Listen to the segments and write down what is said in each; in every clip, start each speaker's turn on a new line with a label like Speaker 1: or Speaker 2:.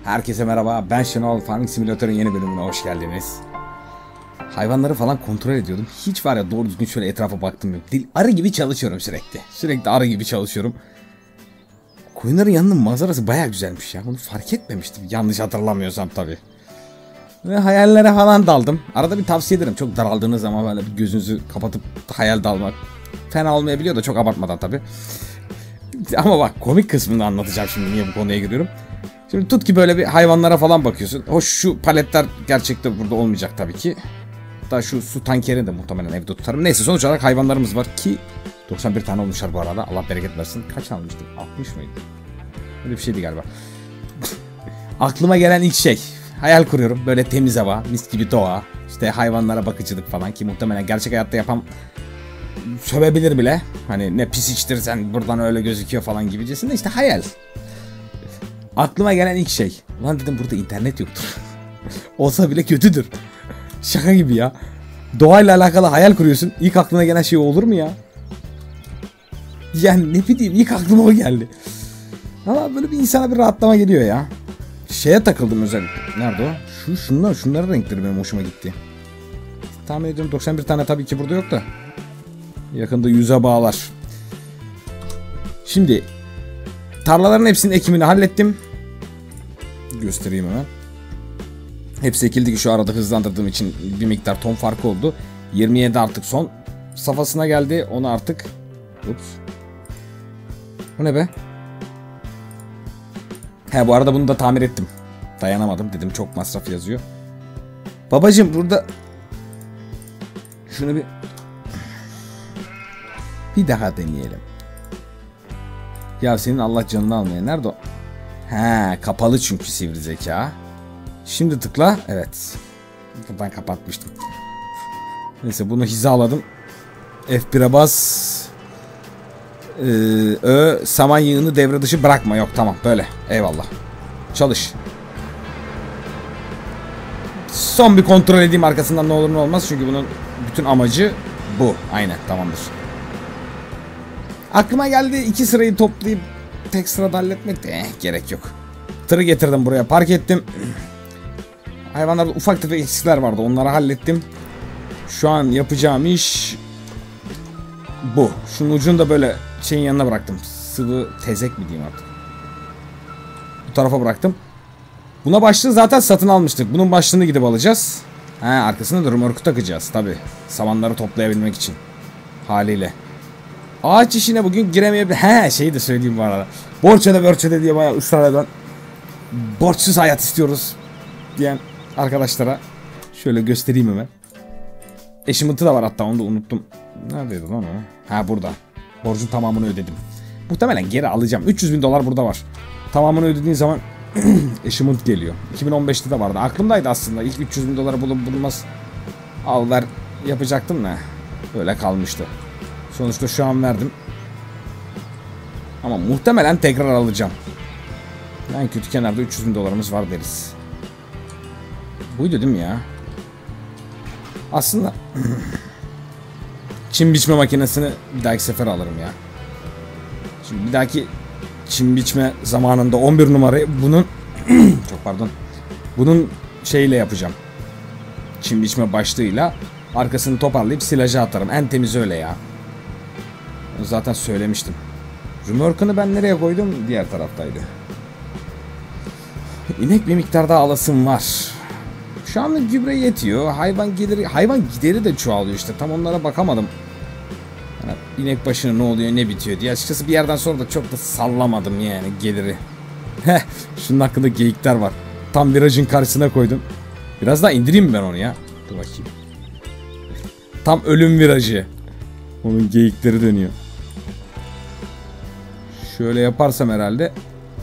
Speaker 1: Herkese merhaba, ben Şenol. Farming Simulator'ın yeni bölümüne hoş geldiniz. Hayvanları falan kontrol ediyordum. Hiç var ya doğru düzgün şöyle etrafa baktım yok. Arı gibi çalışıyorum sürekli. Sürekli arı gibi çalışıyorum. Koyunların yanının manzarası baya güzelmiş ya. Bunu fark etmemiştim. Yanlış hatırlamıyorsam tabii. Ve hayallere falan daldım. Arada bir tavsiye ederim. Çok daraldığınız zaman böyle bir gözünüzü kapatıp hayal dalmak fena olmayabiliyor da çok abartmadan tabii. Ama bak komik kısmını anlatacağım şimdi niye bu konuya giriyorum. Şimdi tut ki böyle bir hayvanlara falan bakıyorsun. Hoş şu paletler gerçekte burada olmayacak tabii ki. Hatta şu su tankerini de muhtemelen evde tutarım. Neyse sonuç olarak hayvanlarımız var ki 91 tane olmuşlar bu arada. Allah bereket versin. Kaç almıştık? 60 mıydı? Öyle bir şeydi galiba. Aklıma gelen ilk şey. Hayal kuruyorum. Böyle temiz hava, mis gibi doğa. İşte hayvanlara bakıcılık falan ki muhtemelen gerçek hayatta yapan sövebilir bile. Hani ne pis içtirsen buradan öyle gözüküyor falan gibicesinde işte hayal. Aklıma gelen ilk şey. Ulan dedim burada internet yoktur. Olsa bile kötüdür. Şaka gibi ya. Doğayla alakalı hayal kuruyorsun. İlk aklına gelen şey olur mu ya? Yani ne bileyim ilk aklıma o geldi. Ama böyle bir insana bir rahatlama geliyor ya. Şeye takıldım özellikle. Nerede o? Şunların renkleri benim hoşuma gitti. Tahmin ediyorum 91 tane tabii ki burada yok da. Yakında 100'e bağlar. Şimdi tarlaların hepsinin ekimini hallettim. Göstereyim hemen. Hepsi ekildi ki şu arada hızlandırdığım için bir miktar ton farkı oldu. 27 artık son safhasına geldi. Onu artık... Ups. Bu ne be? He bu arada bunu da tamir ettim. Dayanamadım dedim çok masraf yazıyor. Babacım burada... Şunu bir daha deneyelim. Ya senin Allah canını almaya. Nerede o? He kapalı çünkü sivri zeka. Şimdi tıkla. Evet. Buradan kapatmıştım. Neyse bunu hizaladım. F1'e bas. Saman yığını devre dışı bırakma. Yok tamam böyle. Eyvallah. Çalış. Son bir kontrol edeyim arkasından ne olur ne olmaz. Çünkü bunun bütün amacı bu. Aynen tamamdır. Aklıma geldi 2 sırayı toplayıp tek sırada halletmek de gerek yok. Tırı getirdim buraya park ettim. Hayvanlarda ufak tefek eksikler vardı onları hallettim. Şu an yapacağım iş bu. Şunun ucunu da böyle şeyin yanına bıraktım. Sıvı tezek mi diyeyim artık. Bu tarafa bıraktım. Buna başlığı zaten satın almıştık. Bunun başlığını gidip alacağız. Arkasına da römorku takacağız tabi. Samanları toplayabilmek için. Haliyle. Ağaç işine bugün giremeyebilir. Şeyi de söyleyeyim bu arada. Borçede diye bayağı ısrar eden borçsuz hayat istiyoruz diyen arkadaşlara şöyle göstereyim hemen. Eşiminti de var hatta onu da unuttum. Neredeydi lan o? Burada. Borcun tamamını ödedim. Muhtemelen geri alacağım. 300.000 dolar burada var. Tamamını ödediğin zaman eşimint geliyor. 2015'te de vardı. Aklımdaydı aslında. İlk 300.000 dolara bulunmaz. Al ver yapacaktım da. Böyle kalmıştı. Sonuçta şu an verdim. Ama muhtemelen tekrar alacağım. En kötü kenarda 300.000 dolarımız var deriz. Buydu değil mi ya? Aslında çim biçme makinesini bir dahaki sefer alırım ya. Şimdi bir dahaki çim biçme zamanında 11 numarayı bunun çok pardon. Bunun şeyle yapacağım. Çim biçme başlığıyla arkasını toparlayıp silaja atarım. En temiz öyle ya. Onu zaten söylemiştim. Römorkunu ben nereye koydum? Diğer taraftaydı. İnek bir miktar daha alasım var. Şu anlık gübre yetiyor. Hayvan gideri de çoğalıyor işte. Tam onlara bakamadım. Yani inek başına ne oluyor ne bitiyor diye. Açıkçası bir yerden sonra da çok da sallamadım yani geliri. Şunun hakkında geyikler var. Tam virajın karşısına koydum. Biraz daha indireyim mi ben onu ya? Dur bakayım. Tam ölüm virajı. Onun geyikleri dönüyor. Şöyle yaparsam herhalde.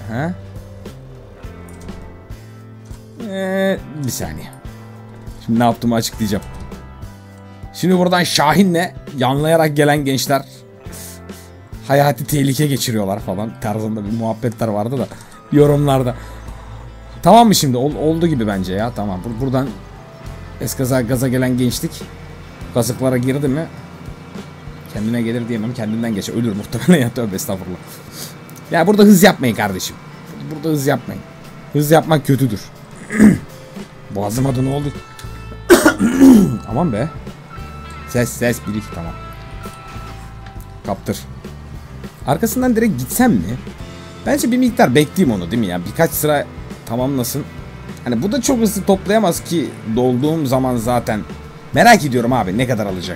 Speaker 1: Bir saniye. Şimdi ne yaptığımı açıklayacağım. Şimdi buradan Şahin'le yanlayarak gelen gençler hayati tehlike geçiriyorlar falan tarzında bir muhabbetler vardı da yorumlarda. Tamam mı şimdi? Oldu gibi bence ya. Tamam. Buradan eskaza gaza gelen gençlik kazıklara girdi mi kendine gelir diyemem. Kendinden geçer. Ölür muhtemelen ya. Tövbe estağfurullah. Ya burada hız yapmayın kardeşim. Burada hız yapmayın. Hız yapmak kötüdür. Boğazıma da ne oldu? Aman be. Ses 1-2 tamam. Kaptır. Arkasından direkt gitsem mi? Bence bir miktar bekleyeyim onu değil mi ya? Birkaç sıra tamamlasın. Hani bu da çok hızlı toplayamaz ki dolduğum zaman zaten. Merak ediyorum abi ne kadar alacak.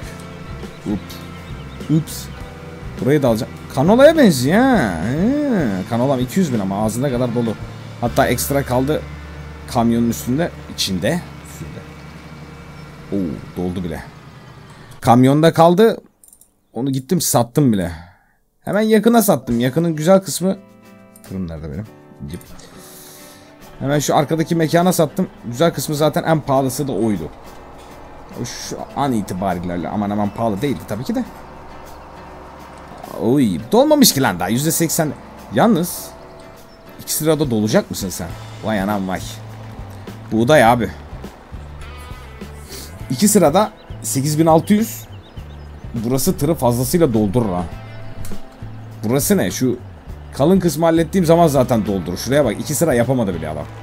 Speaker 1: Ups. Burayı da alacağım. Kanola'ya benziyor ha. Kanolam 200.000 ama ağzına kadar dolu. Hatta ekstra kaldı kamyonun üstünde. İçinde. Oo, doldu bile. Kamyonda kaldı. Onu gittim sattım bile. Hemen yakına sattım. Yakının güzel kısmı. Fırın nerede benim? Hemen şu arkadaki mekana sattım. Güzel kısmı zaten en pahalısı da oydu. Şu an itibariyle aman pahalı değildi tabii ki de. Oy, dolmamış ki lan daha %80. Yalnız 2 sırada dolacak mısın sen? Vay anam vay. Buğday abi. 2 sırada 8600. Burası tırı fazlasıyla doldurur ha. Burası ne? Şu kalın kısmı hallettiğim zaman zaten doldurur. Şuraya bak 2 sıra yapamadı bile adam.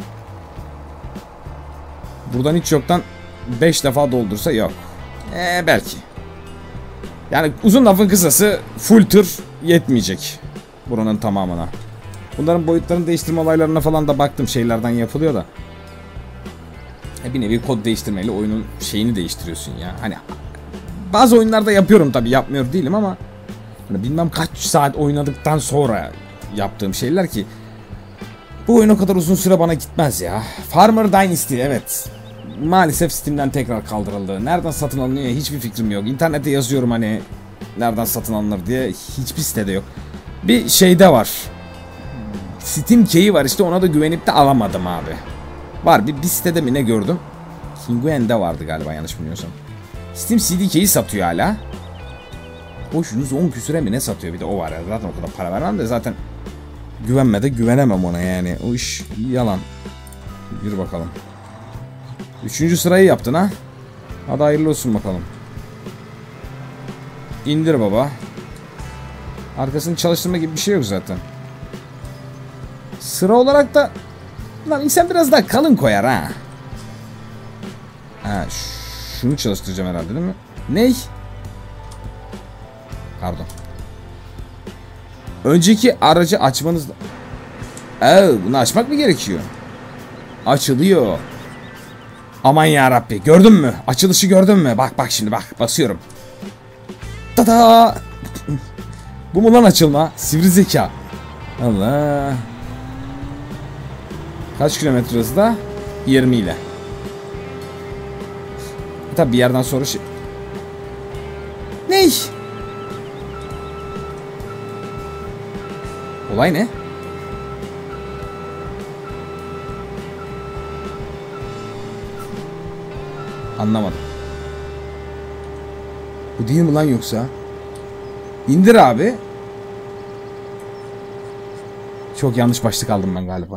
Speaker 1: Buradan hiç yoktan 5 defa doldursa yok. Belki. Yani uzun lafın kısası full tır yetmeyecek. Buranın tamamına. Bunların boyutlarını değiştirme olaylarına falan da baktım. Şeylerden yapılıyor da. Bir nevi kod değiştirmeyle oyunun şeyini değiştiriyorsun ya. Hani bazı oyunlarda yapıyorum tabii, yapmıyor değilim ama hani bilmem kaç saat oynadıktan sonra yaptığım şeyler ki bu oyun o kadar uzun süre bana gitmez ya. Farmer Dynasty evet. Maalesef Steam'den tekrar kaldırıldı. Nereden satın alınıyor hiçbir fikrim yok. İnternette yazıyorum hani nereden satın alınır diye, hiçbir sitede yok. Bir şeyde var. Steam Key'i var işte, ona da güvenip de alamadım abi. Var bir sitede mi ne gördüm? Kinguen'de vardı galiba yanlış bilmiyorsam. Steam CD Key'i satıyor hala. Boş 110 küsüre mi ne satıyor, bir de o var ya. Zaten o kadar para vermem de zaten güvenme de güvenemem ona yani. O iş yalan. Yürü bakalım. 3. sırayı yaptın ha. Hadi hayırlı olsun bakalım. İndir baba. Arkasını çalıştırma gibi bir şey yok zaten. Sıra olarak da lan insan biraz daha kalın koyar ha. Ha, şunu çalıştıracağım herhalde değil mi? Ney? Pardon. Önceki aracı açmanız... bunu açmak mı gerekiyor? Açılıyor. Aman ya Rabbi, gördün mü? Açılışı gördün mü? Bak şimdi bak, basıyorum. Tada! Bu mu lan açılma? Sivri zeka. Allah. Kaç kilometre hızda? 20 ile. Tabi bir yerden sonra şey... Ney? Olay ne? Anlamadım. Bu değil mi lan yoksa? İndir abi. Çok yanlış başlık aldım ben galiba.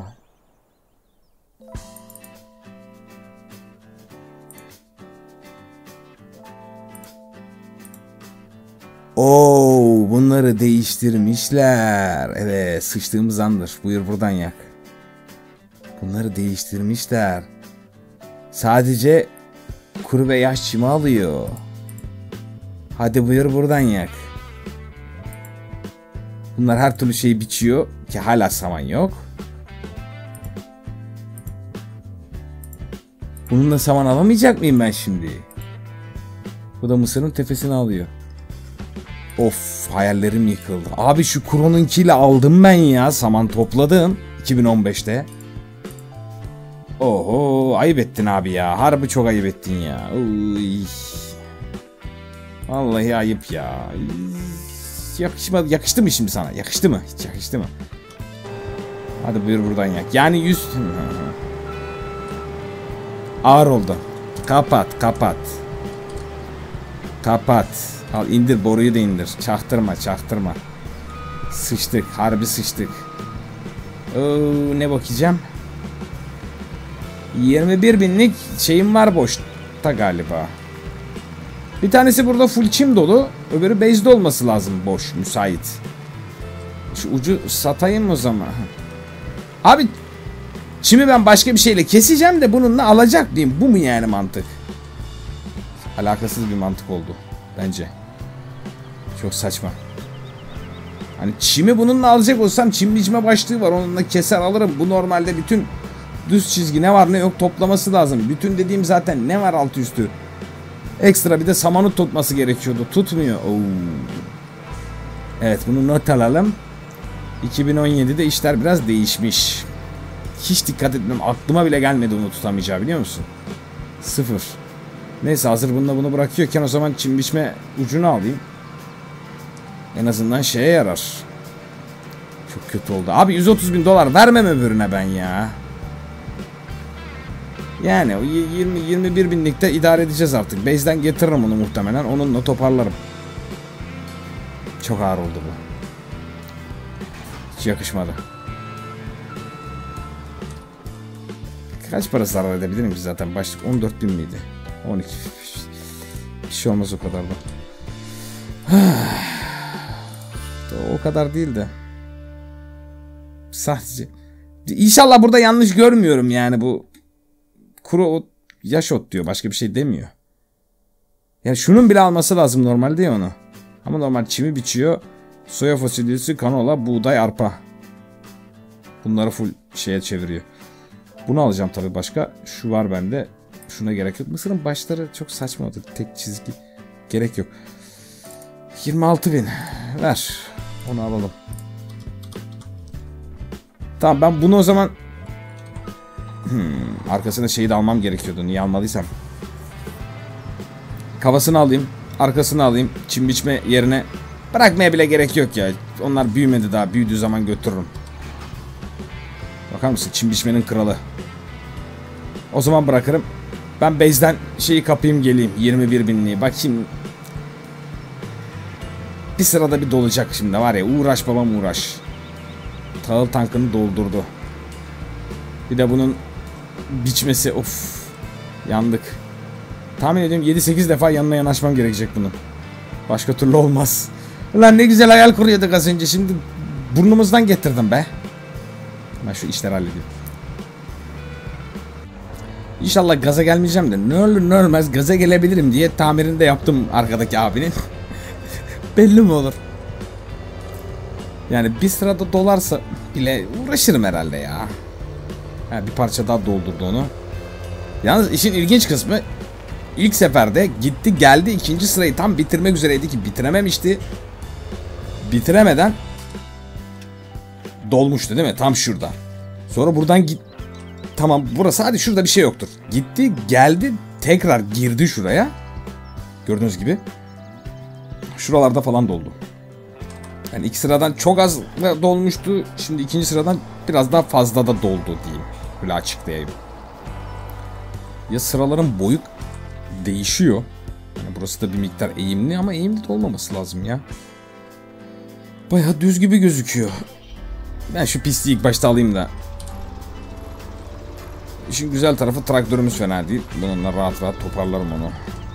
Speaker 1: Oo, bunları değiştirmişler. Evet, sıçtığımız andır. Buyur buradan yak. Bunları değiştirmişler. Sadece kuru ve yaş çimi alıyor. Hadi buyur buradan yak. Bunlar her türlü şeyi biçiyor ki hala saman yok. Bununla saman alamayacak mıyım ben şimdi? Bu da mısırın tepesini alıyor. Of, hayallerim yıkıldı. Abi şu Kuro'nunkiyle aldım ben ya. Saman topladım 2015'te. Oho, ayıp ettin abi ya. Harbi çok ayıp ettin ya. Uy. Vallahi ayıp ya. Yakışmadı, yakıştı mı şimdi sana? Yakıştı mı? Hiç yakıştı mı? Hadi buyur buradan yak. Yani 100... Ağır oldu. Kapat. Kapat. Al indir, boruyu da indir. Çaktırma. Sıçtık. Harbi sıçtık. Ne bakacağım? 21 binlik şeyim var boşta galiba. Bir tanesi burada full çim dolu. Öbürü base'de olması lazım, boş, müsait. Şu ucu satayım o zaman. Abi Çimi ben başka bir şeyle keseceğim de bununla alacak mıyım? Bu mu yani mantık? Alakasız bir mantık oldu bence. Çok saçma. Hani çimi bununla alacak olsam çim biçme başlığı var. Onunla keser alırım. Bu normalde bütün düz çizgi ne var ne yok toplaması lazım. Bütün dediğim zaten ne var altı üstü. Ekstra bir de samanı tutması gerekiyordu. Tutmuyor. Oo. Evet, bunu not alalım. 2017'de işler biraz değişmiş. Hiç dikkat etmem. Aklıma bile gelmedi onu tutamayacağı, biliyor musun? Sıfır. Neyse, hazır bununla bunu bırakıyorken o zaman çim biçme ucunu alayım. En azından şeye yarar. Çok kötü oldu. Abi 130.000 dolar vermem öbürüne ben ya. Yani o 20-21 binlikte idare edeceğiz artık. Base'den getiririm onu muhtemelen. Onunla toparlarım. Çok ağır oldu bu. Hiç yakışmadı. Kaç para zarar edebilirim ki zaten? Başlık 14.000 miydi? 12. Bir şey olmaz o kadar da. O kadar değil de. Sadece. İnşallah burada yanlış görmüyorum yani bu. Kuru ot, yaş ot diyor. Başka bir şey demiyor. Yani şunun bile alması lazım normalde ya onu. Ama normal çimi biçiyor. Soya fasulyesi, kanola, buğday, arpa. Bunları full şeye çeviriyor. Bunu alacağım tabii başka. Şu var bende. Şuna gerek yok. Mısırın başları çok saçma oldu. Tek çizgi. Gerek yok. 26.000. Ver. Onu alalım. Tamam, ben bunu o zaman arkasına şeyi de almam gerekiyordu. Niye almadıysam. Kafasını alayım. Arkasını alayım. Çim biçme yerine bırakmaya bile gerek yok ya. Onlar büyümedi daha. Büyüdüğü zaman götürürüm. Bakar mısın? Çim biçmenin kralı. O zaman bırakırım. Ben base'den şeyi kapayım geleyim. 21 binliği. Bak şimdi. Bir sırada bir dolacak şimdi var ya. Uğraş babam uğraş. Tahıl tankını doldurdu. Bir de bunun biçmesi. Of. Yandık. Tahmin ediyorum 7-8 defa yanına yanaşmam gerekecek bunun. Başka türlü olmaz. Ulan ne güzel hayal kuruyorduk az önce. Şimdi burnumuzdan getirdim be. Ben şu işleri halledeyim. İnşallah gaza gelmeyeceğim de ne olur ne olmaz gaza gelebilirim diye tamirini de yaptım arkadaki abinin. Belli mi olur? Yani bir sırada dolarsa bile uğraşırım herhalde ya. Ha, bir parça daha doldurdu onu. Yalnız işin ilginç kısmı ilk seferde gitti geldi ikinci sırayı tam bitirmek üzereydi ki bitirememişti. Bitiremeden dolmuştu değil mi? Tam şurada. Sonra buradan git. Tamam, burası hadi şurada bir şey yoktur. Gitti geldi tekrar girdi şuraya. Gördüğünüz gibi. Şuralarda falan doldu. Yani ilk sıradan çok az dolmuştu. Şimdi ikinci sıradan biraz daha fazla da doldu diyeyim. Böyle açıklayayım. Ya sıraların boyu değişiyor. Yani burası da bir miktar eğimli ama eğimli de olmaması lazım ya. Bayağı düz gibi gözüküyor. Ben şu pisliği ilk başta alayım da. İşin güzel tarafı traktörümüz fena değil. Bununla rahat rahat toparlarım onu.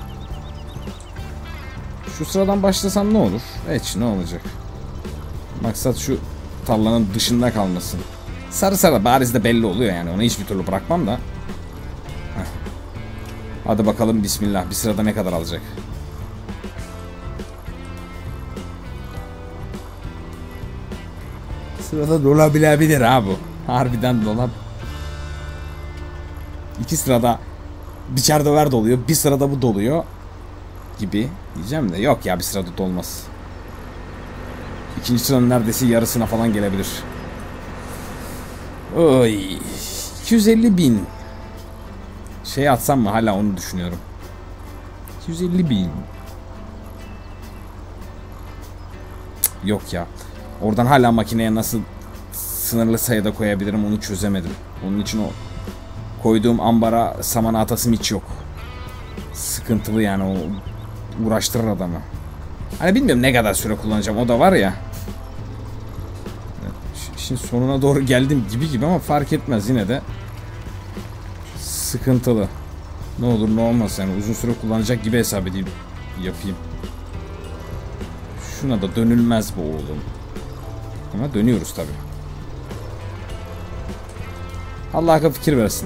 Speaker 1: Şu sıradan başlasam ne olur? Hiç ne olacak? Maksat şu tarlanın dışında kalmasın. Sarı sarı bariz de belli oluyor yani. Onu hiçbir türlü bırakmam da. Heh. Hadi bakalım bismillah. Bir sırada ne kadar alacak? Sırada dolabilir ha bu. Harbiden dolap. İki sırada biçer döver doluyor. Bir sırada bu doluyor. Gibi diyeceğim de yok ya, bir sırada dolmaz. İkinci sıranın neredeyse yarısına falan gelebilir. Oy, 250.000. Şey atsam mı, hala onu düşünüyorum. 250.000. Yok ya. Oradan hala makineye nasıl sınırlı sayıda koyabilirim onu çözemedim. Onun için o koyduğum ambara saman atasım hiç yok. Sıkıntılı yani, o uğraştırır adamı. Hani bilmiyorum ne kadar süre kullanacağım, o da var ya. İşin sonuna doğru geldim gibi ama fark etmez, yine de sıkıntılı. Ne olur ne olmaz yani, uzun süre kullanacak gibi hesap edeyim, yapayım. Şuna da dönülmez bu oğlum. Ama dönüyoruz tabi. Allah akıl fikir versin.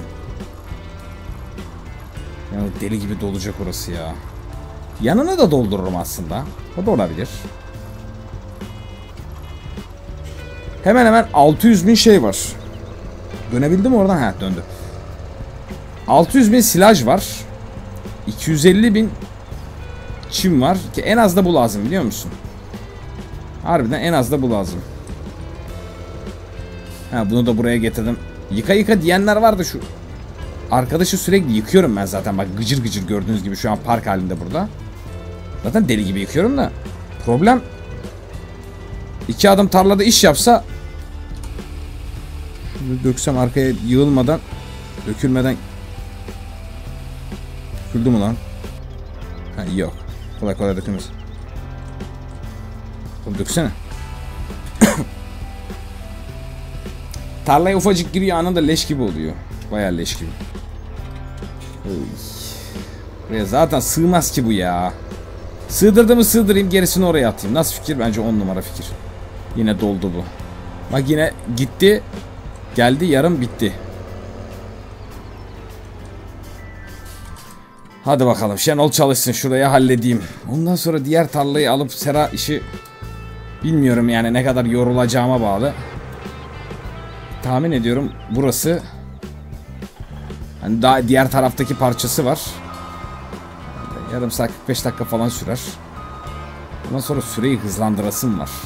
Speaker 1: Yani deli gibi dolacak orası ya. Yanına da doldururum aslında. O da olabilir. Hemen hemen 600.000 şey var. Dönebildi mi oradan? Ha, döndü. 600.000 silaj var. 250.000 çim var. Ki en az da bu lazım, biliyor musun? Harbiden en az da bu lazım. Ha, bunu da buraya getirdim. Yıka yıka diyenler vardı şu. Arkadaşı sürekli yıkıyorum ben zaten. Bak gıcır gıcır gördüğünüz gibi şu an park halinde burada. Zaten deli gibi yıkıyorum da. Problem 2 adım tarlada iş yapsa, döksem arkaya yığılmadan, dökülmeden. Döküldü mü lan? Ha, yok. Kolay kolay dökülmez. Oğlum döksene. Tarlaya ufacık giriyor, anında leş gibi oluyor. Bayağı leş gibi. Buraya zaten sığmaz ki bu ya. Sığdırdığımı sığdırayım, gerisini oraya atayım. Nasıl fikir? Bence 10 numara fikir. Yine doldu bu. Bak yine gitti. Geldi, yarım bitti. Hadi bakalım Şenol çalışsın, şuraya halledeyim. Ondan sonra diğer tarlayı alıp sera işi, bilmiyorum yani ne kadar yorulacağıma bağlı. Tahmin ediyorum burası. Hani daha diğer taraftaki parçası var. Yarım saat 45 dakika falan sürer. Ondan sonra süreyi hızlandırasım var.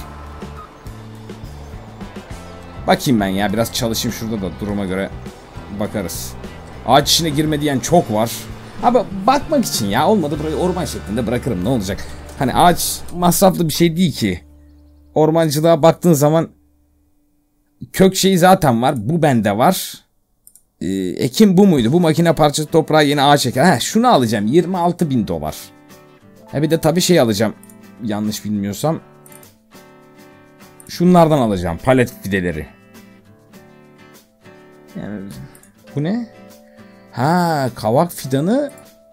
Speaker 1: Bakayım ben ya, biraz çalışayım şurada da, duruma göre bakarız. Ağaç işine girme diyen çok var. Abi bakmak için ya, olmadı burayı orman şeklinde bırakırım, ne olacak? Hani ağaç masraflı bir şey değil ki. Ormancılığa baktığın zaman kök şeyi zaten var, bu bende var. Ekim bu muydu? Bu makine parçası toprağa yeni ağaç eker. Heh, şunu alacağım, 26.000 dolar. Bir de tabii şey alacağım, yanlış bilmiyorsam. Şunlardan alacağım, palet fideleri. Yani bu ne? Ha, kavak fidanı.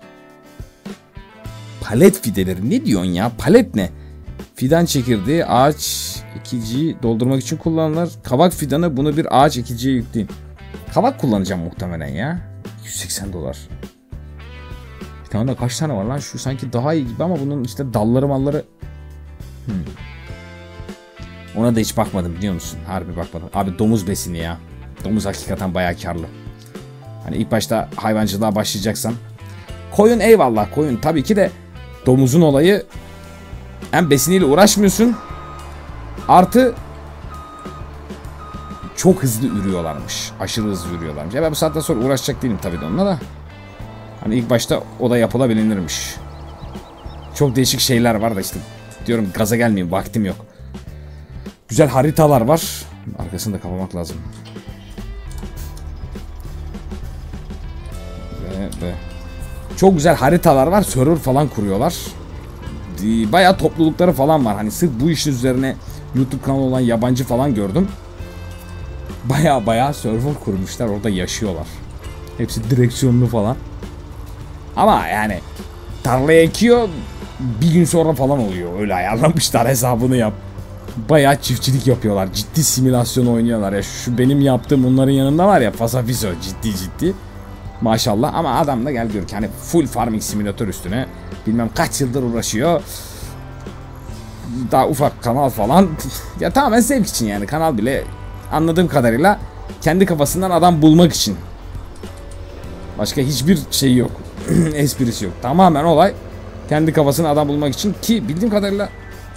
Speaker 1: Palet fideleri, ne diyorsun ya? Palet ne? Fidan çekirdeği, ağaç ekiciyi doldurmak için kullanılır. Kavak fidanı, bunu bir ağaç ekiciye yükleyin. Kavak kullanacağım muhtemelen ya. 180 dolar. Bir tane de kaç tane var lan? Şu sanki daha iyi gibi ama bunun işte dalları malları. Ona da hiç bakmadım, biliyor musun? Harbi bakmadım. Abi domuz besini ya. Domuz hakikaten bayağı karlı. Hani ilk başta hayvancılığa başlayacaksan. Koyun eyvallah, koyun tabii ki de domuzun olayı, hem besiniyle uğraşmıyorsun. Artı çok hızlı ürüyorlarmış. Aşırı hızlı ürüyorlarmış. Ben bu saatten sonra uğraşacak değilim tabii de onunla da. Hani ilk başta o da yapılabilirmiş. Çok değişik şeyler var da işte. Diyorum gaza gelmeyeyim, vaktim yok. Güzel haritalar var. Arkasını da kapamak lazım. Ve çok güzel haritalar var. Server falan kuruyorlar. Bayağı toplulukları falan var. Hani sırf bu işin üzerine YouTube kanalı olan yabancı falan gördüm. Bayağı server kurmuşlar. Orada yaşıyorlar. Hepsi direksiyonlu falan. Ama yani tarlaya ekiyor, bir gün sonra falan oluyor. Öyle ayarlamışlar, hesabını yap. Bayağı çiftçilik yapıyorlar. Ciddi simülasyon oynuyorlar ya. Şu benim yaptığım onların yanında var ya, fasafiso ciddi. Maşallah, ama adam da gel diyor ki hani full farming simülatör üstüne bilmem kaç yıldır uğraşıyor. Daha ufak kanal falan. Ya tamamen zevk için yani, kanal bile anladığım kadarıyla kendi kafasından adam bulmak için. Başka hiçbir şey yok. Esprisi yok. Tamamen olay kendi kafasına adam bulmak için, ki bildiğim kadarıyla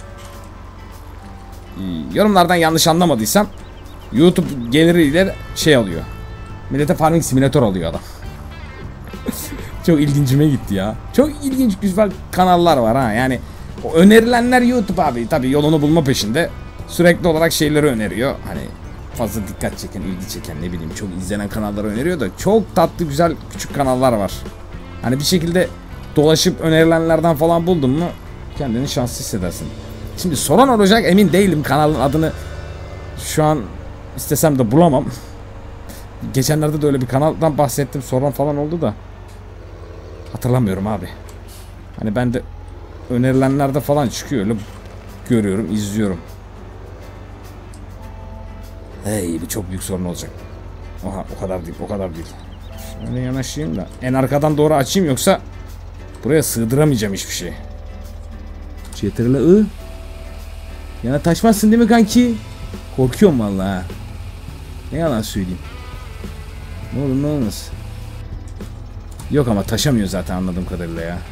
Speaker 1: yorumlardan yanlış anlamadıysam YouTube geliriyle şey alıyor. Millete farming simülatör alıyor adam. Çok ilgincime gitti ya. Çok ilginç güzel kanallar var ha. Yani o önerilenler YouTube abi. Tabii yolunu bulma peşinde. Sürekli olarak şeyleri öneriyor. Hani fazla dikkat çeken, ilgi çeken, ne bileyim çok izlenen kanalları öneriyor da çok tatlı güzel küçük kanallar var. Hani bir şekilde dolaşıp önerilenlerden falan buldun mu kendini şanslı hissedersin. Şimdi soran olacak, emin değilim kanalın adını. Şu an istesem de bulamam. Geçenlerde de öyle bir kanaldan bahsettim, soran falan oldu da hatırlamıyorum abi. Hani ben de önerilenlerde falan çıkıyor, öyle görüyorum, izliyorum. Hey, bu çok büyük sorun olacak. Oha, o kadar değil, o kadar değil. Şöyle yanaşayım da en arkadan doğru açayım, yoksa buraya sığdıramayacağım hiçbir şey. CTRL I. Yana taşmazsın değil mi kanki? Korkuyorum vallahi ha. Ne yalan söyleyeyim. Ne olur ne olmaz. Yok ama taşamıyor zaten anladığım kadarıyla ya.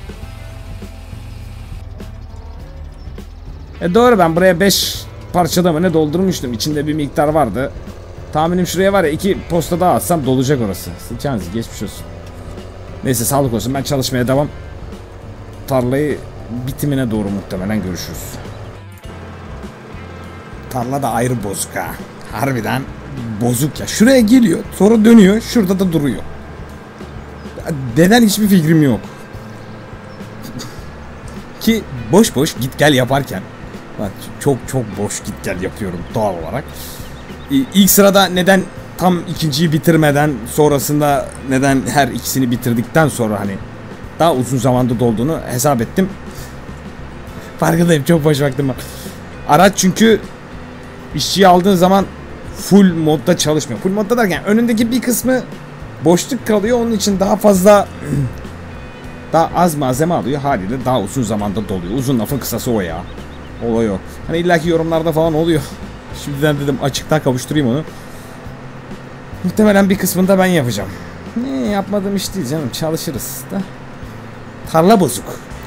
Speaker 1: Doğru, ben buraya 5 parçada mı ne doldurmuştum. İçinde bir miktar vardı. Tahminim şuraya var ya 2 posta daha atsam dolacak orası. Sıçanız geçmiş olsun. Neyse sağlık olsun, ben çalışmaya devam. Tarlayı bitimine doğru muhtemelen görüşürüz. Tarla da ayrı bozuk ha. Harbiden bozuk ya. Şuraya geliyor, sonra dönüyor, şurada da duruyor. Neden hiçbir fikrim yok. Ki boş boş git gel yaparken, bak çok boş git gel yapıyorum doğal olarak. İlk sırada neden tam ikinciyi bitirmeden, sonrasında neden her ikisini bitirdikten sonra hani daha uzun zamanda dolduğunu hesap ettim. Farkındayım, çok boş vaktim var. Araç çünkü işçiyi aldığın zaman full modda çalışmıyor. Full modda derken önündeki bir kısmı boşluk kalıyor, onun için daha fazla daha az malzeme alıyor, haliyle daha uzun zamanda doluyor. Uzun lafın kısası o ya. Olay o. Hani illaki yorumlarda falan oluyor. Şimdiden dedim açıktan kavuşturayım onu. Muhtemelen bir kısmını da ben yapacağım. Ne yapmadığım iş değil canım, çalışırız da. Tarla bozuk.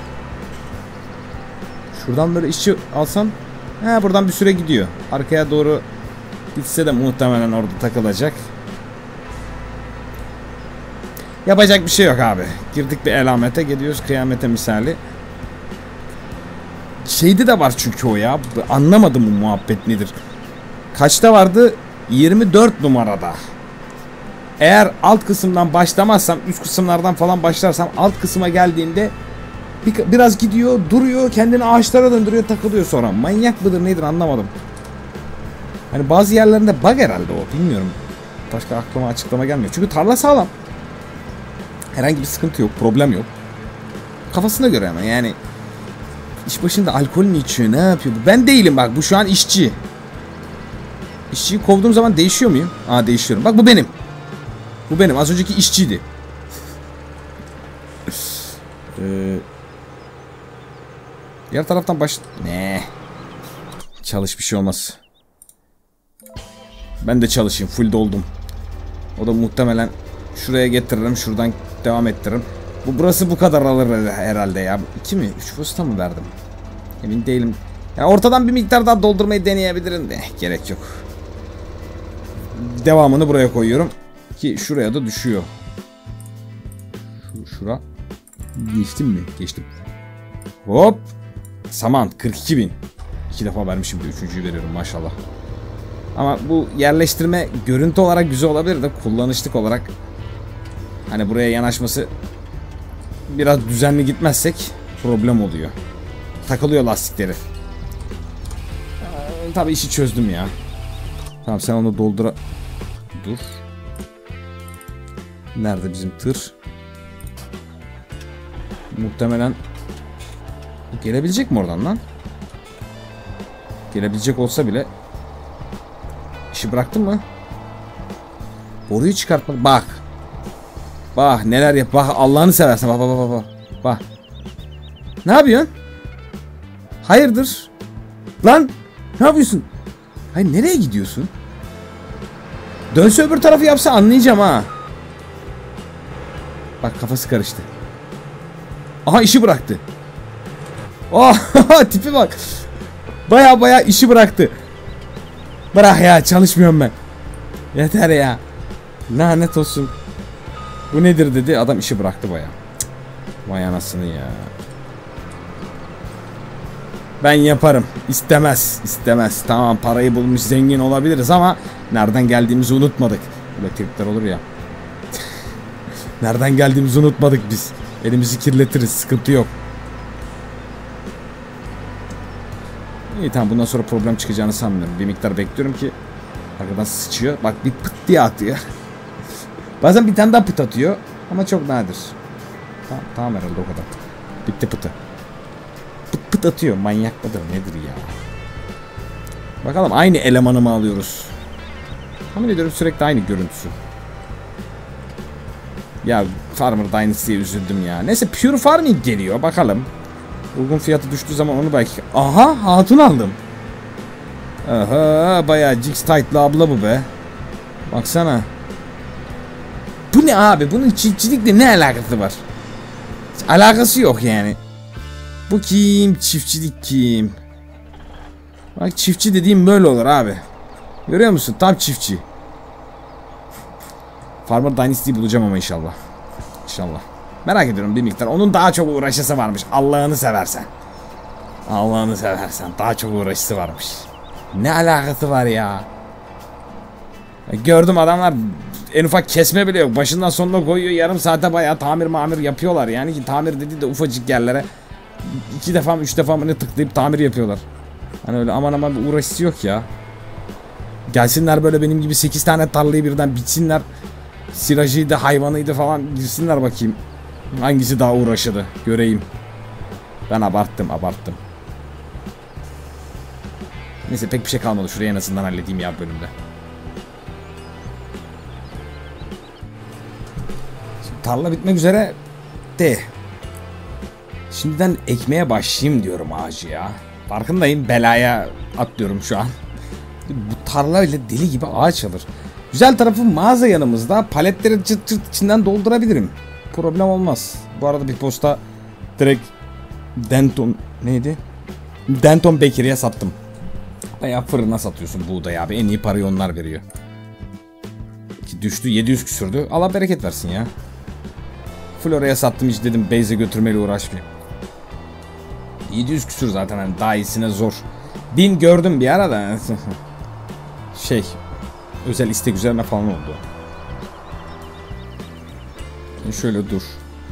Speaker 1: Şuradan böyle işçi alsam, buradan bir süre gidiyor. Arkaya doğru gitse de muhtemelen orada takılacak. Yapacak bir şey yok abi. Girdik bir elamete, gidiyoruz kıyamete misali. Şeyde de var çünkü o ya. Anlamadım bu muhabbet nedir. Kaçta vardı? 24 numarada. Eğer alt kısımdan başlamazsam, üst kısımlardan falan başlarsam, alt kısma geldiğinde biraz gidiyor, duruyor, kendini ağaçlara döndürüyor, takılıyor sonra. Manyak mıdır nedir anlamadım. Hani bazı yerlerinde bug herhalde o, bilmiyorum. Başka aklıma açıklama gelmiyor. Çünkü tarla sağlam. Herhangi bir sıkıntı yok, problem yok. Kafasına göre ama yani. İş başında alkol mü içiyor, ne yapıyor? Ben değilim bak, bu şu an işçi. İşçiyi kovduğum zaman değişiyor muyum? Değişiyorum. Bak bu benim. Bu benim. Az önceki işçiydi. Diğer taraftan Ne? Çalış, bir şey olmaz. Ben de çalışayım. Full doldum. O da muhtemelen şuraya getiririm. Şuradan devam ettiririm. Burası bu kadar alır herhalde ya. 2 mi? 3 posta mı verdim? Emin değilim. Yani ortadan bir miktar daha doldurmayı deneyebilirim de. Gerek yok. Devamını buraya koyuyorum. Ki şuraya da düşüyor. Şura. Geçtim mi? Geçtim. Hop. Saman 42.000. 2 defa vermişim de 3.'yü veriyorum maşallah. Ama bu yerleştirme görüntü olarak güzel olabilir de kullanışlık olarak hani buraya yanaşması biraz düzenli gitmezsek problem oluyor. Takılıyor lastikleri. Tabii işi çözdüm ya. Tamam sen onu doldura... Dur. Nerede bizim tır? Muhtemelen gelebilecek mi oradan lan? Gelebilecek olsa bile işi bıraktın mı? Boruyu çıkartma. Bak. Bak neler yap. Bak Allah'ını seversen. Bak. Bak. Ne yapıyorsun? Hayırdır? Lan ne yapıyorsun? Hayır, nereye gidiyorsun? Dönse öbür tarafı yapsa anlayacağım ha. Bak kafası karıştı. Aha işi bıraktı. Oh tipi bak. Baya işi bıraktı. Bırak ya, çalışmıyorum ben. Yeter ya. Lanet olsun. Bu nedir dedi, adam işi bıraktı baya. Vay anasını ya. Ben yaparım. İstemez. Tamam, parayı bulmuş zengin olabiliriz ama nereden geldiğimizi unutmadık. Böyle tripler olur ya. Nereden geldiğimizi unutmadık biz. Elimizi kirletiriz, sıkıntı yok. İyi tamam, bundan sonra problem çıkacağını sanmıyorum. Bir miktar bekliyorum ki arkadan sıçıyor. Bak bir pıt diye atıyor. Bazen bir tane daha pıt atıyor ama çok nadir. Tamam herhalde o kadar. Bitti pıtı. Pıt atıyor. Manyak mıdır nedir ya? Bakalım aynı elemanı mı alıyoruz? Tahmin ediyorum sürekli aynı görüntüsü. Ya Farmer Dynasty'ye üzüldüm ya. Neyse Pure Farming geliyor bakalım. Uygun fiyatı düştüğü zaman onu belki... Aha hatun aldım. Aha bayağı Jix Tight'lı abla bu be. Baksana. Bu ne abi? Bunun çiftçilikle ne alakası var? Hiç alakası yok yani. Bu kim? Çiftçilik kim? Bak çiftçi dediğim böyle olur abi. Görüyor musun? Tam çiftçi. Farmer Dynasty'yi bulacağım ama inşallah. İnşallah. Merak ediyorum bir miktar. Onun daha çok uğraşısı varmış. Allah'ını seversen. Allah'ını seversen. Daha çok uğraşısı varmış. Ne alakası var ya? Gördüm adamlar en ufak kesme bile yok. Başından sonuna koyuyor. Yarım saate bayağı tamir yapıyorlar. Yani ki tamir dediği de ufacık yerlere 2 defa mı 3 defa mı ne tıklayıp tamir yapıyorlar. Hani öyle aman aman bir uğraşısı yok ya. Gelsinler böyle benim gibi 8 tane tarlayı birden bitsinler. Sirajıydı, hayvanıydı falan girsinler bakayım. Hangisi daha uğraşıdı göreyim. Ben abarttım. Neyse pek bir şey kalmadı. Şurayı en azından halledeyim ya bölümde. Şimdi tarla bitmek üzere de. Şimdiden ekmeye başlayayım diyorum ağacı ya. Farkındayım, belaya atlıyorum şu an. Bu tarla ile deli gibi ağaç alır. Güzel tarafı mağaza yanımızda. Paletleri çıt çıt içinden doldurabilirim. Problem olmaz. Bu arada bir posta direkt Denton neydi? Denton Bakery'e sattım. Bayağı fırına satıyorsun buğday abi. En iyi parayı onlar veriyor. Düştü 700 küsürdü. Allah bereket versin ya. Flora'ya sattım hiç dedim Beyze götürmeyle uğraşmayayım. 700 küsür zaten hani daha iyisine zor. 1000 gördüm bir ara da. Şey özel istek üzerine falan oldu. Şöyle dur.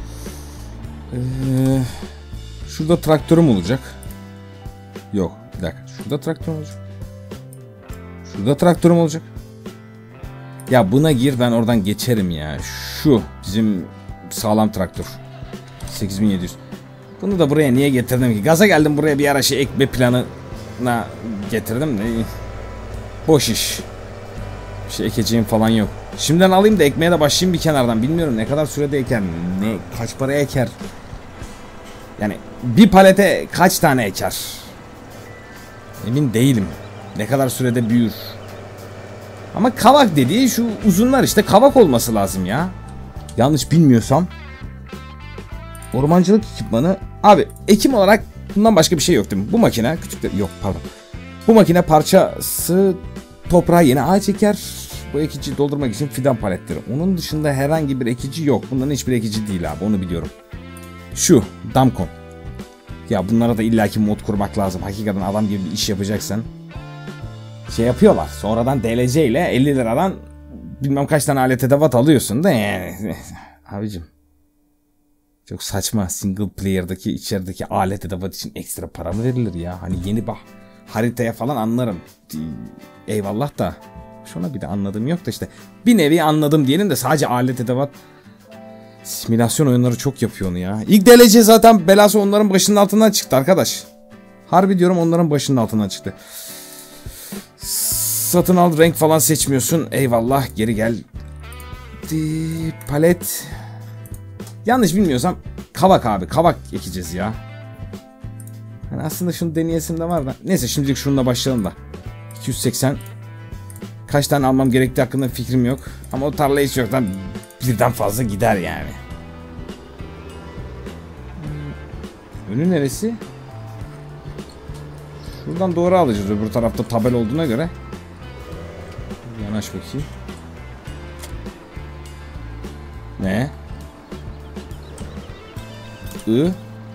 Speaker 1: Şurada traktörüm olacak. Yok bir dakika. Şurada traktörüm olacak. Şurada traktörüm olacak. Ya buna gir ben oradan geçerim ya. Şu bizim sağlam traktör. 8700. Bunu da buraya niye getirdim ki? Gaza geldim buraya bir ara şey ekme planına getirdim de. Boş iş. Bir şey ekeceğim falan yok. Şimdiden alayım da ekmeye de başlayayım bir kenardan. Bilmiyorum ne kadar sürede eker. Kaç para eker. Yani bir palete kaç tane eker. Emin değilim. Ne kadar sürede büyür. Ama kavak dediği şu uzunlar işte kavak olması lazım ya. Yanlış bilmiyorsam. Ormancılık ekipmanı. Abi ekim olarak bundan başka bir şey yok değil mi? Bu makine küçük yok pardon. Bu makine parçası toprağa yeni ağaç eker. Bu ekici doldurmak için fidan paletleri. Onun dışında herhangi bir ekici yok. Bunların hiçbir ekici değil abi onu biliyorum. Şu Damcon. Ya bunlara da illaki mod kurmak lazım. Hakikaten adam gibi bir iş yapacaksan. Şey yapıyorlar. Sonradan DLC ile 50 liradan bilmem kaç tane alet edevat alıyorsun da yani. Abicim. Çok saçma single player'daki içerideki alet edevat için ekstra para mı verilir ya? Hani yeni haritaya falan anlarım. Eyvallah da. Şuna bir de anladığım yok da işte. Bir nevi anladım diyelim de sadece alet edevat. Simülasyon oyunları çok yapıyor onu ya. İlk DLC zaten belası onların başının altından çıktı arkadaş. Harbi diyorum onların başının altından çıktı. Satın al renk falan seçmiyorsun. Eyvallah geri gel. Palet. Yanlış bilmiyorsam kavak abi. Kavak ekeceğiz ya. Yani aslında şunu deneyesim de var da. Neyse şimdilik şununla başlayalım da. 280. Kaç tane almam gerektiği hakkında fikrim yok. Ama o tarla hiç yoktan birden fazla gider yani. Önü neresi? Şuradan doğru alacağız. Öbür tarafta tabela olduğuna göre. Yanaş bakayım. Ne? I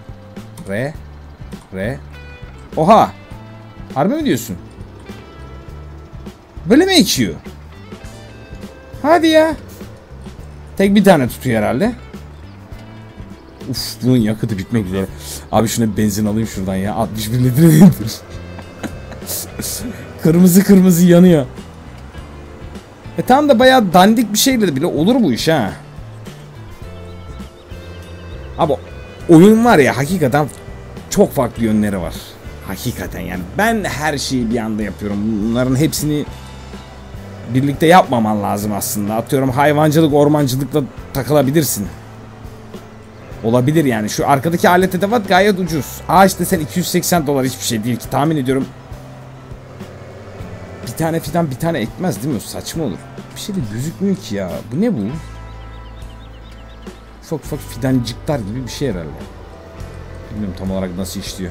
Speaker 1: R Oha! Harbi mi diyorsun? Böyle mi ekiyor? Hadi ya. Tek bir tane tutuyor herhalde. Uf bunun yakıtı bitmek üzere. Abi şuna bir benzin alayım şuradan ya. 61 litre nedir? Kırmızı yanıyor. Tam da bayağı dandik bir şeyle bile olur bu iş ha. Abi oyun var ya hakikaten çok farklı yönleri var. Hakikaten yani ben her şeyi bir anda yapıyorum. Bunların hepsini birlikte yapmaman lazım aslında. Atıyorum hayvancılık, ormancılıkla takılabilirsin. Olabilir yani. Şu arkadaki alet edevat gayet ucuz. Ağaç desen 280 dolar hiçbir şey değil ki. Tahmin ediyorum. Bir tane fidan bir tane ekmez değil mi? Saçma olur. Bir şey de gözükmüyor ki ya. Bu ne bu? Ufak ufak fidancıklar gibi bir şey herhalde. Bilmiyorum tam olarak nasıl işliyor.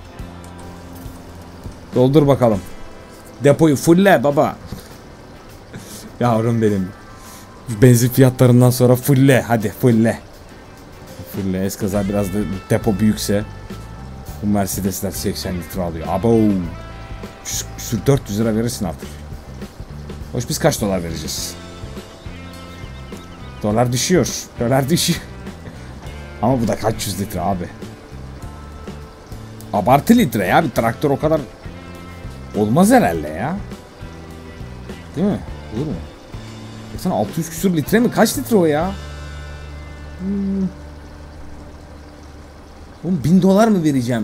Speaker 1: Doldur bakalım. Depoyu fulle baba. Yavrum benim. Benzin fiyatlarından sonra fulle. Hadi fulle. Fulle. Eskaza biraz da depo büyükse. Bu Mercedesler 80 litre alıyor. Abo. 400 lira verirsin artık. Hoş biz kaç dolar vereceğiz? Dolar düşüyor. Dolar düşüyor. Ama bu da kaç yüz litre abi. Abartı litre ya. Bir traktör o kadar olmaz herhalde ya. Değil mi? Olur mu? Baksana 600 küsur litre mi? Kaç litre o ya? Oğlum 1000 dolar mı vereceğim?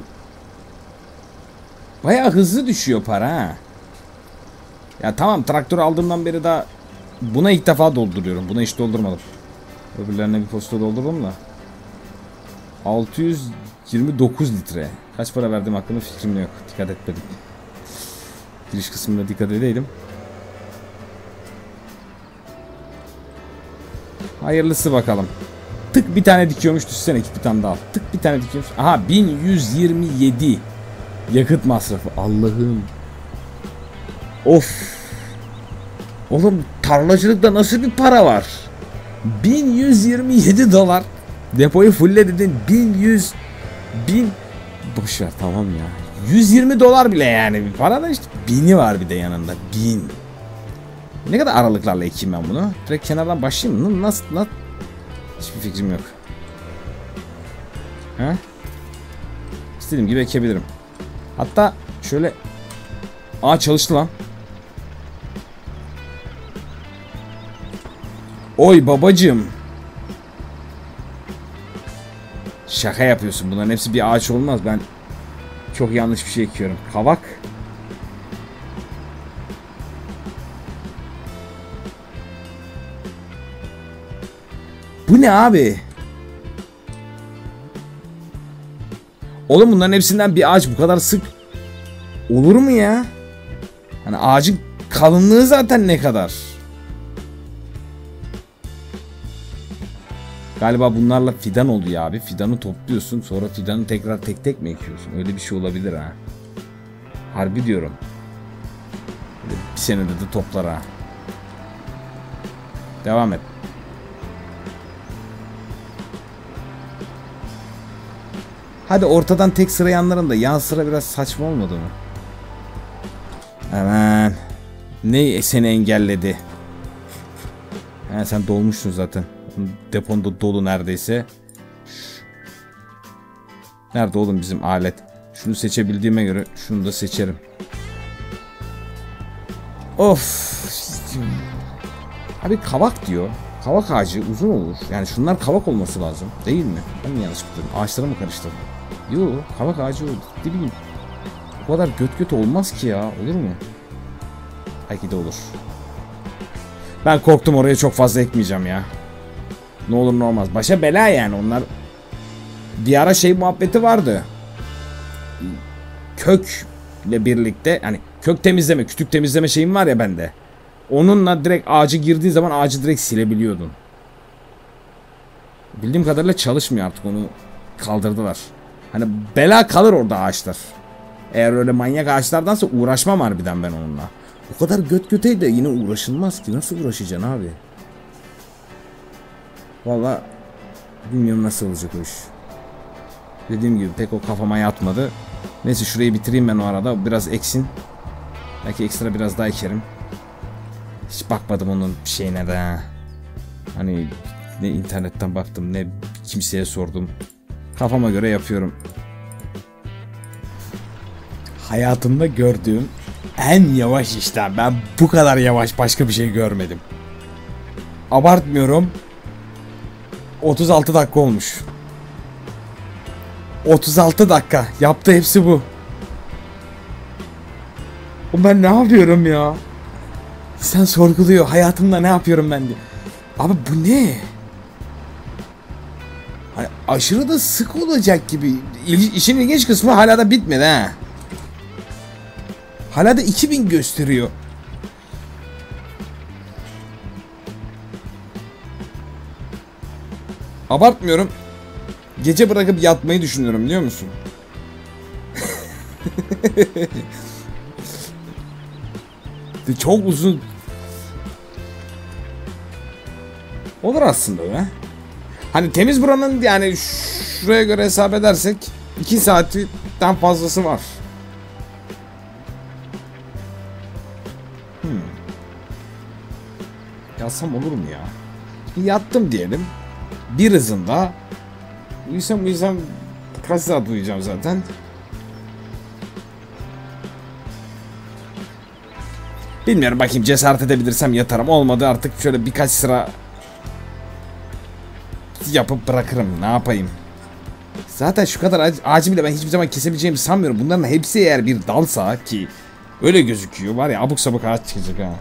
Speaker 1: Bayağı hızlı düşüyor para ha. Ya tamam traktör aldığımdan beri daha buna ilk defa dolduruyorum. Buna hiç doldurmadım. Öbürlerine bir posta doldurdum da. 629 litre. Kaç para verdim hakkında fikrim yok. Dikkat etmedim. Giriş kısmında dikkat edeydim. Hayırlısı bakalım. Tık bir tane dikiyormuş, düşsene bir tane daha. Tık bir tane dikiyormuş. Aha 1127 yakıt masrafı. Allah'ım. Of. Oğlum tarlacılıkta nasıl bir para var? 1127 dolar. Depoyu fulle dedin. 1000 boşver tamam ya. 120 dolar bile yani bir para da işte 1000'i var bir de yanında. 1000. Ne kadar aralıklarla ekeyim ben bunu? Direkt kenardan başlayayım mı? Nasıl? Hiçbir fikrim yok. He? İstediğim gibi ekebilirim. Hatta şöyle... Aa çalıştı lan. Oy babacığım. Şaka yapıyorsun. Bunların hepsi bir ağaç olmaz. Ben çok yanlış bir şey ekiyorum. Kavak. Bu ne abi? Oğlum bunların hepsinden bir ağaç bu kadar sık olur mu ya? Hani ağacın kalınlığı zaten ne kadar? Galiba bunlarla fidan oluyor abi. Fidanı topluyorsun, sonra fidanı tekrar tek tek mi ekiyorsun? Öyle bir şey olabilir ha. Harbi diyorum. Böyle bir senede de toplar ha. Devam et. Hadi ortadan tek sıra yanların da yan sıra biraz saçma olmadı mı? Hemen. Ne seni engelledi? He sen dolmuşsun zaten. Deponda dolu neredeyse. Nerede oğlum bizim alet? Şunu seçebildiğime göre şunu da seçerim. Of. Abi kavak diyor. Kavak ağacı uzun olur. Yani şunlar kavak olması lazım. Değil mi? Ben mi yanlış biliyorum? Ağaçları mı karıştırdım? Yok, kavak ağacı oldu. Ne bileyim. Bu kadar göt olmaz ki ya. Olur mu? Belki de olur. Ben korktum, oraya çok fazla ekmeyeceğim ya. Ne olur ne olmaz. Başa bela yani onlar. Bir ara şey muhabbeti vardı. Kökle birlikte hani kök temizleme, kütük temizleme şeyim var ya bende. Onunla direkt ağacı girdiğin zaman ağacı direkt silebiliyordun. Bildiğim kadarıyla çalışmıyor artık, onu kaldırdılar. Hani bela kalır orada ağaçlar. Eğer öyle manyak ağaçlardansa uğraşmam harbiden ben onunla. O kadar göteydi de yine uğraşılmaz ki. Nasıl uğraşacaksın abi? Vallahi bilmiyorum nasıl olacak o iş. Dediğim gibi pek o kafama yatmadı. Neyse şurayı bitireyim ben o arada. Biraz eksin. Belki ekstra biraz daha ekerim. Hiç bakmadım onun şeyine de. Hani ne internetten baktım ne kimseye sordum. Kafama göre yapıyorum. Hayatımda gördüğüm en yavaş işlem. Ben bu kadar yavaş başka bir şey görmedim. Abartmıyorum. 36 dakika olmuş. 36 dakika. Yaptı hepsi bu. Ben ne yapıyorum ya? Sen sorguluyor. Hayatımda ne yapıyorum ben diye. Abi bu ne? Hani aşırı da sık olacak gibi. İşin ilginç kısmı hala da bitmedi ha. Hala da 2000 gösteriyor. Abartmıyorum. Gece bırakıp yatmayı düşünüyorum biliyor musun? Çok uzun. Olur aslında be. Hani temiz buranın yani şuraya göre hesap edersek 2 saatten fazlası var. Yatsam olur mu ya? Yattım diyelim. Bir hızında. Uyusam kaç saat uyuyacağım zaten. Bilmiyorum, bakayım cesaret edebilirsem yatarım. Olmadı artık şöyle birkaç sıra yapıp bırakırım. Ne yapayım? Zaten şu kadar ağacı bile ben hiçbir zaman kesebileceğimi sanmıyorum. Bunların hepsi eğer bir dalsa ki öyle gözüküyor, var ya abuk sabuk ağaç çıkacak ha.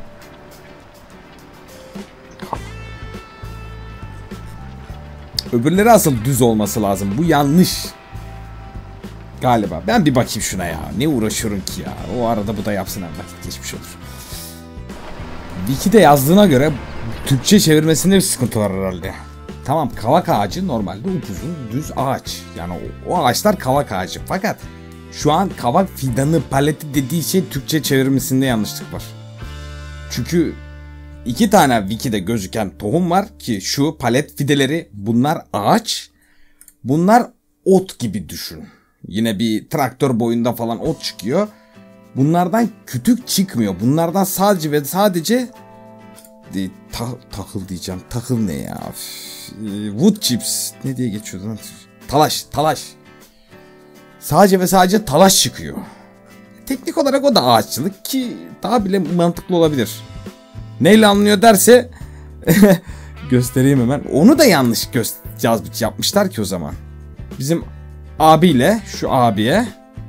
Speaker 1: Öbürleri asıl düz olması lazım. Bu yanlış. Galiba. Ben bir bakayım şuna ya. Ne uğraşıyorum ki ya. O arada bu da yapsın, hem vakit geçmiş olur. Wiki'de yazdığına göre Türkçe çevirmesinde bir sıkıntı var herhalde. Tamam, kavak ağacı normalde upuzun düz ağaç. Yani o ağaçlar kavak ağacı. Fakat şu an kavak fidanı paleti dediği şey Türkçe çevirmesinde yanlışlık var. Çünkü 2 tane Wiki'de gözüken tohum var ki şu palet fideleri, bunlar ağaç. Bunlar ot gibi düşün. Yine bir traktör boyunda falan ot çıkıyor. Bunlardan kütük çıkmıyor. Bunlardan sadece ve sadece takıl diyeceğim. Takıl ne ya? Wood chips. Ne diye geçiyordu lan? Talaş. Sadece ve sadece talaş çıkıyor. Teknik olarak o da ağaççılık ki daha bile mantıklı olabilir. Neyle anlıyor derse göstereyim hemen. Onu da yanlış yapmışlar ki o zaman. Bizim abiyle şu abiye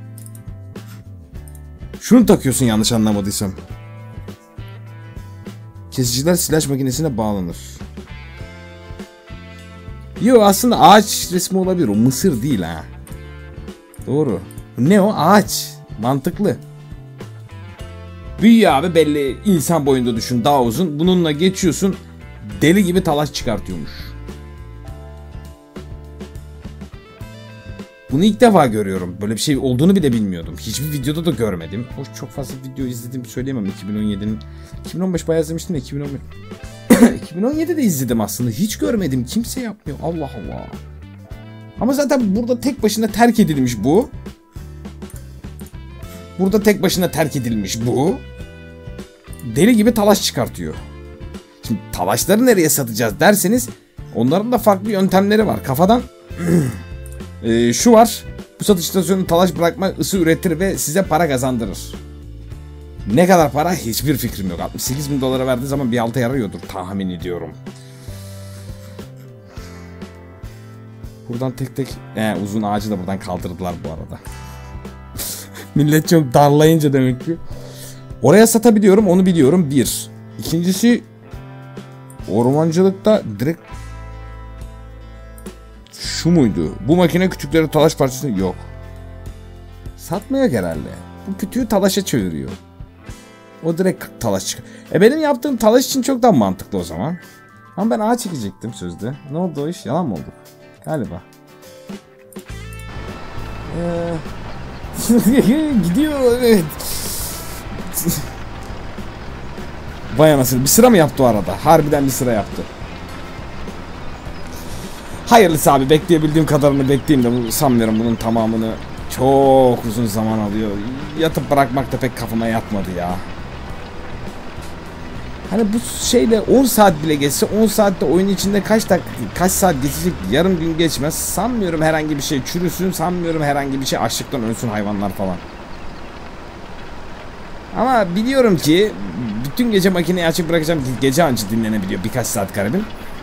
Speaker 1: şunu takıyorsun yanlış anlamadıysam. Kesiciler silaj makinesine bağlanır. Yo, aslında ağaç resmi olabilir. O mısır değil ha. Doğru. Ne o? Ağaç. Mantıklı. Büyüyor abi, belli insan boyunda düşün, daha uzun. Bununla geçiyorsun, deli gibi talaş çıkartıyormuş. Bunu ilk defa görüyorum. Böyle bir şey olduğunu bile bilmiyordum. Hiçbir videoda da görmedim. Hoş, çok fazla video izlediğimi söyleyemem 2017'nin. 2015 bayağı izlemiştim de 2015. 2017'de izledim aslında. Hiç görmedim. Kimse yapmıyor. Allah Allah. Ama zaten burada tek başına terk edilmiş bu. Burada tek başına terk edilmiş bu. Deli gibi talaş çıkartıyor. Şimdi talaşları nereye satacağız derseniz, onların da farklı yöntemleri var. Kafadan şu var. Bu satış istasyonu talaş bırakma ısı üretir ve size para kazandırır. Ne kadar para hiçbir fikrim yok. 68.000 dolara verdiği zaman bir alta yarıyordur tahmin ediyorum. Buradan tek tek uzun ağacı da buradan kaldırdılar bu arada. Millet çok darlayınca demek ki. Oraya satabiliyorum, onu biliyorum. Bir. İkincisi, ormancılıkta direkt şu muydu? Bu makine kütükleri talaş parçasını yok. Satmıyor herhalde. Bu kütüğü talaşa çeviriyor. O direkt talaş çıkıyor. Benim yaptığım talaş için çok daha mantıklı o zaman. Ama ben ağaç çekecektim sözde. Ne oldu o iş? Yalan mı oldu? Galiba. Gidiyor, evet. Vay anasını, bir sıra mı yaptı o arada? Harbiden bir sıra yaptı. Hayırlısı abi, bekleyebildiğim kadarını bekleyeyim de sanmıyorum bunun tamamını. Çok uzun zaman alıyor. Yatıp bırakmak da pek kafama yatmadı ya. Hani bu şeyle 10 saat bile geçse, 10 saatte oyun içinde kaç saat geçecek, yarım gün geçmez. Sanmıyorum herhangi bir şey çürüsün, sanmıyorum herhangi bir şey açlıktan ölsün hayvanlar falan. Ama biliyorum ki bütün gece makineyi açık bırakacağım, gece anca dinlenebiliyor birkaç saat garibim.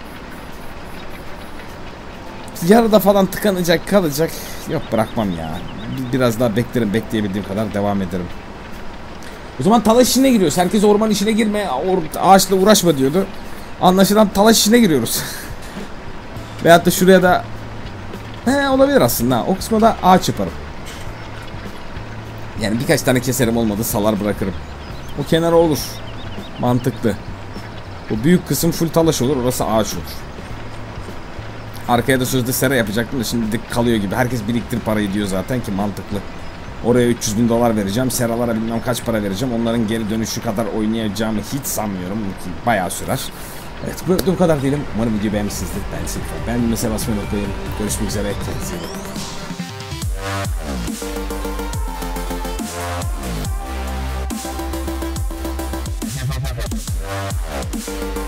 Speaker 1: Yarıda falan tıkanacak, kalacak. Yok, bırakmam ya. Biraz daha beklerim, bekleyebildiğim kadar devam ederim. O zaman talaş işine giriyoruz. Herkes orman işine girme, ağaçla uğraşma diyordu. Anlaşılan talaş işine giriyoruz. Veyahut da şuraya da olabilir aslında. O kısma da ağaç yaparım. Yani birkaç tane keserim, olmadı salar bırakırım. O kenara olur. Mantıklı. Bu büyük kısım full talaş olur. Orası ağaç olur. Arkaya da sözde sera yapacaktım da şimdi kalıyor gibi. Herkes biriktir parayı diyor zaten ki mantıklı. Oraya 300.000 dolar vereceğim. Seralara bilmem kaç para vereceğim. Onların geri dönüşü kadar oynayacağımı hiç sanmıyorum. Bayağı sürer. Evet, bu kadar diyelim. Umarım videoyu beğenmişsinizdir. Ben mesela basmayı unutmayın. Görüşmek üzere. Kendinize iyi bakın.